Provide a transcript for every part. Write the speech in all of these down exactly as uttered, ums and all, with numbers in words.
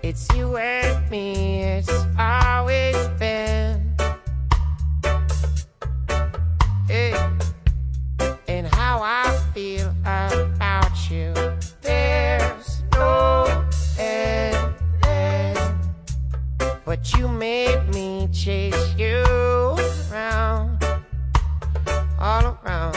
It's you and me, it's always been. Hey. And how I feel about you, there's no end, end. But you made me chase you around, all around.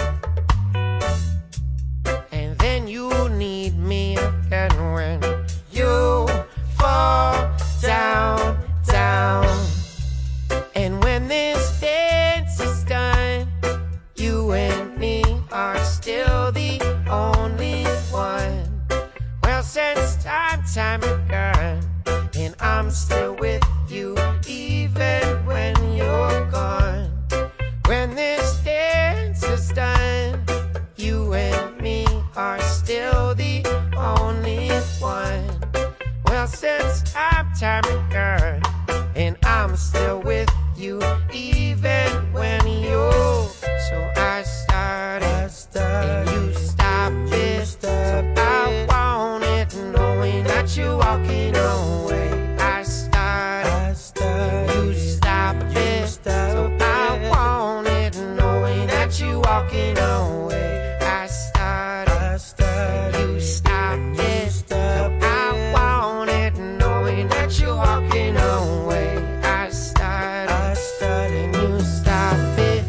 And then you need me again when you fall down, down. And when this dance is done, you and me are still the only one. Well, since time, time again, and I'm still with you even when you're gone. When this dance is done, you and me are still the only one. Well, since time, time again, and I'm still with you even when you're. So I started, I started and you stopped it. So I want it, knowing that you're walking away. I started, I started and you stopped it. So I want it, knowing that you're walking away. I started, I started and you stopped it. So I want it, knowing that you're walking away. I started, I started and you stopped it.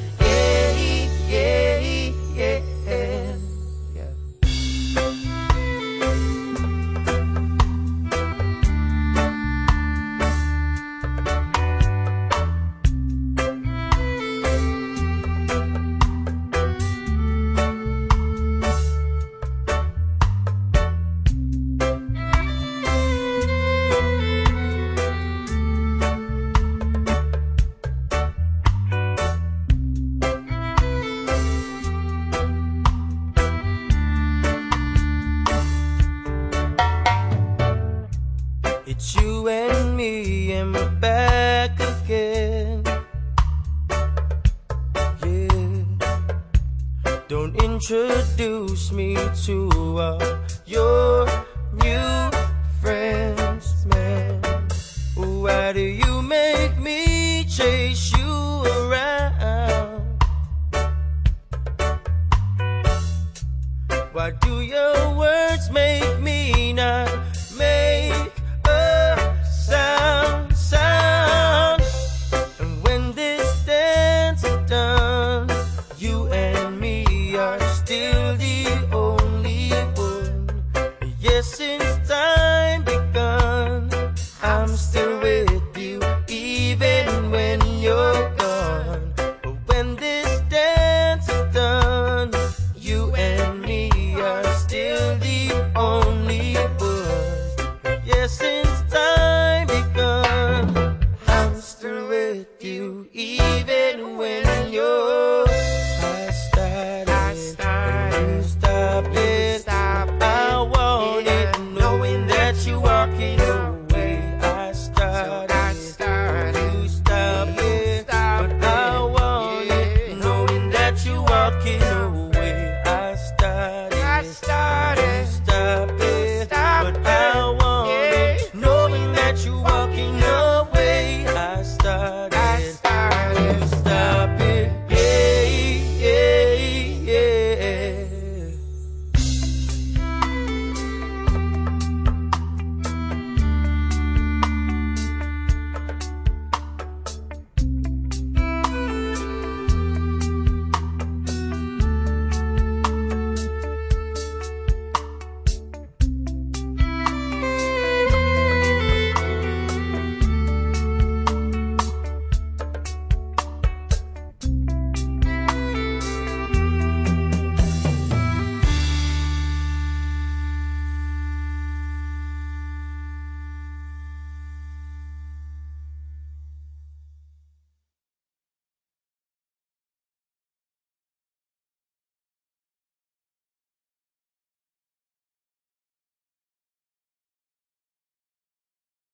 It's you and me, and we're back again. Yeah. Don't introduce me to all your new friends, man. Why do you make me chase you around? Why do your words make me not make sound, sound? And when this dance is done, you and me are still the only one. Yes, since